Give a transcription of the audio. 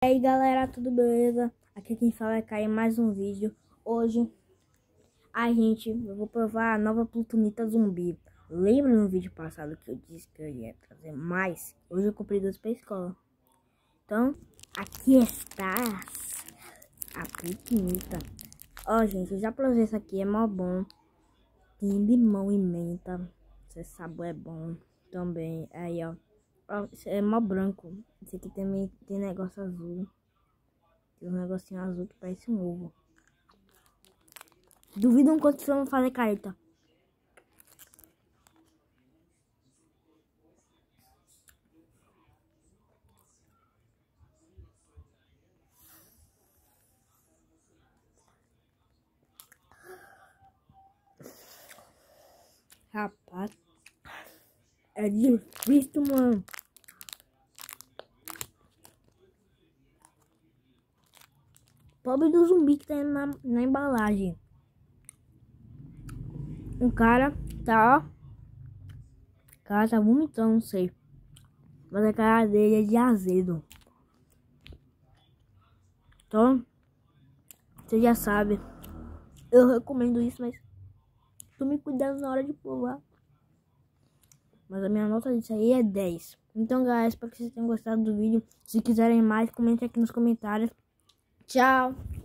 E aí galera, tudo beleza? Aqui quem fala é Caio, mais um vídeo. Hoje eu vou provar a nova plutonita zumbi. Lembra no vídeo passado que eu disse que eu ia trazer mais? Hoje eu comprei 2 pra escola. Então, aqui está a plutonita. Ó gente, eu já provei isso aqui, é mó bom. Tem limão e menta. Esse sabor é bom também. Aí ó, é mó branco. Esse aqui também tem negócio azul. Tem um negocinho azul que parece um ovo. Duvido quanto vocês vão fazer careta. Rapaz, é difícil, mano. Pobre do zumbi que tá na embalagem. O cara tá, vomitando, não sei. Mas a cara dele é de azedo. Então, você já sabe. Eu recomendo isso, mas tome cuidado na hora de provar. Mas a minha nota disso aí é 10. Então, galera, espero que vocês tenham gostado do vídeo. Se quiserem mais, comente aqui nos comentários. Tchau!